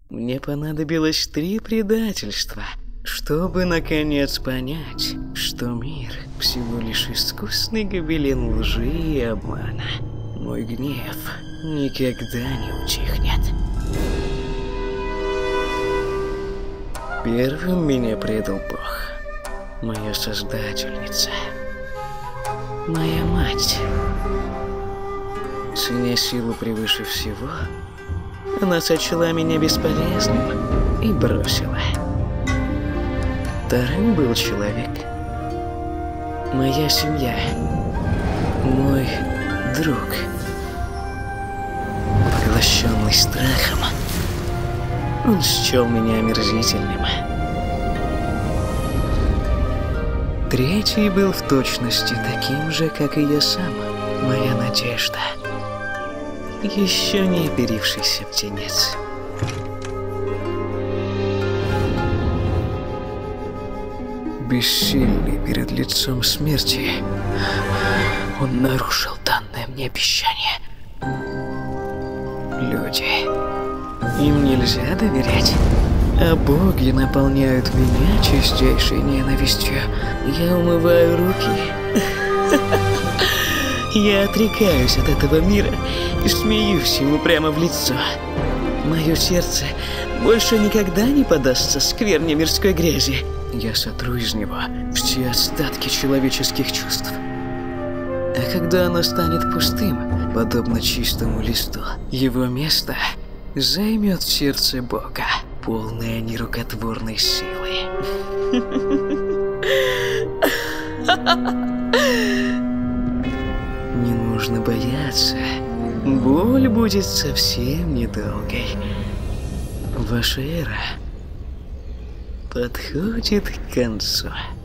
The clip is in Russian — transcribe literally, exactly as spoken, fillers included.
Мне понадобилось три предательства, чтобы наконец понять, что мир всего лишь искусный гобелен лжи и обмана. Мой гнев никогда не утихнет. Первым меня предал Бог, моя создательница, моя мать. Ценя силу превыше всего, она сочла меня бесполезным и бросила. Вторым был человек, моя семья, мой друг. Поглощенный страхом, он счел меня омерзительным. Третий был в точности таким же, как и я сам, моя надежда. Еще не оперившийся птенец. Бессильный перед лицом смерти, он нарушил данное мне обещание. Люди, им нельзя доверять, а боги наполняют меня чистейшей ненавистью. Я умываю руки. Я отрекаюсь от этого мира и смеюсь ему прямо в лицо. Мое сердце больше никогда не подастся скверне мирской грязи. Я сотру из него все остатки человеческих чувств. А когда оно станет пустым, подобно чистому листу, его место займет в сердце Бога, полное нерукотворной силы. Не нужно бояться. Боль будет совсем недолгой. Ваша эра подходит к концу.